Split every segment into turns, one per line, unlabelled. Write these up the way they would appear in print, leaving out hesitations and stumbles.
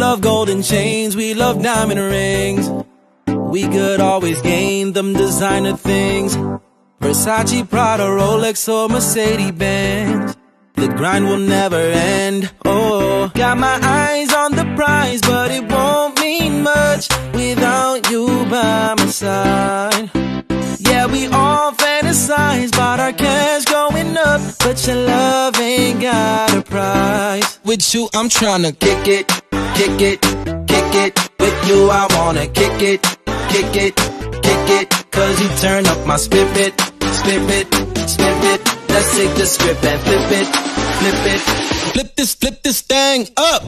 love golden chains, we love diamond rings. We could always gain them designer things. Versace, Prada, Rolex or Mercedes-Benz. The grind will never end. Oh, got my eyes on the prize, but it won't mean much without you by my side. Yeah, we all fantasize about our cash going up, but your love ain't got a price. With you, I'm tryna kick it, kick it, kick it. With you, I wanna kick it, kick it, kick it. Cause you turn up my spirit, spirit, spirit. Let's take the script and flip it, flip it. Flip this thing up.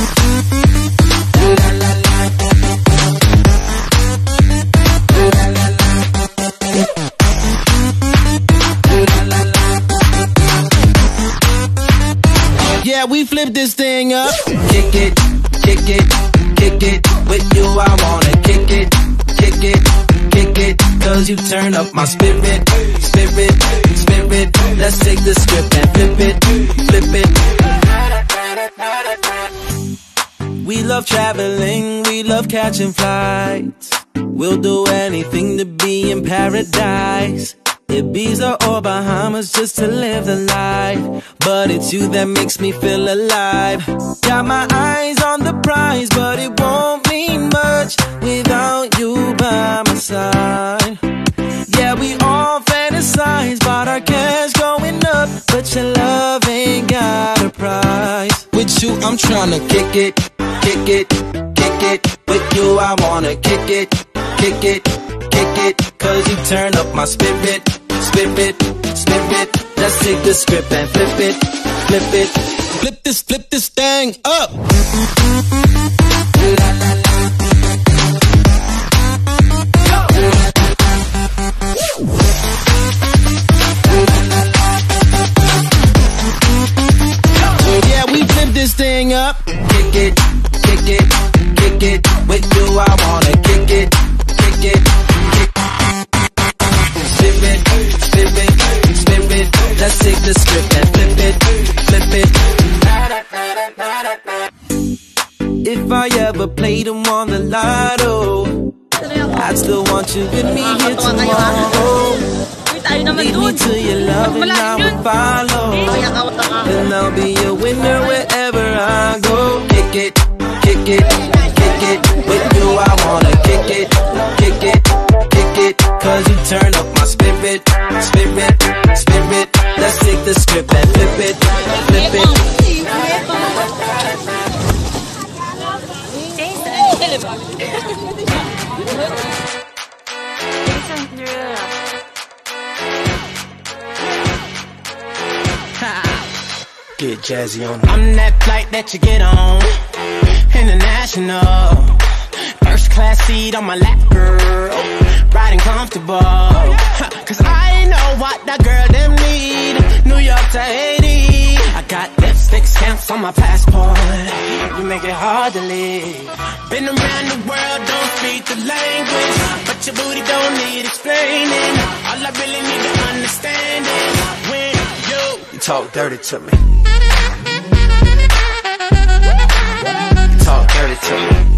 Yeah, we flip this thing up. Kick it, kick it, kick it. With you I wanna kick it, kick it, kick it. Cause you turn up my spirit, spirit, spirit. Let's take the script and flip it, flip it. We love traveling, we love catching flights. We'll do anything to be in paradise. Ibiza or Bahamas just to live the life. But it's you that makes me feel alive. Got my eyes on the prize, but it won't mean much without you by my side. Yeah, we all fantasize about our cash going up, but your love ain't got a price. With you, I'm tryna kick it, kick it, kick it. With you, I wanna kick it, kick it, kick it. Cause you turn up my spirit, spirit, spirit. Let's take the script and flip it, flip it. Flip this thing up. Yeah, we flip this thing up. Kick it, kick it, kick it. With you I wanna kick it, kick it, kick it. Spirit, spirit, spirit. Let's take the script and flip it, flip it. If I ever played and won the lotto, I'd still want you with me here tomorrow. Lead me to your love and I will follow. And I'll be a winner wherever I go. Kick it, kick it, kick it. With you I wanna kick it, kick it, kick it. Cause you turn up my spirit, spirit, spirit. Let's take the script and flip it, flip it. Get jazzy on. I'm that flight that you get on, international. First class seat on my lap, girl. Riding comfortable. Cause I know what that girl them need. New York to Haiti. I got lipstick stamps on my passport. You make it hard to leave. Been around the world, don't speak the language, but your booty don't need explaining. All I really need to understand is when you talk dirty to me. Talk dirty to me.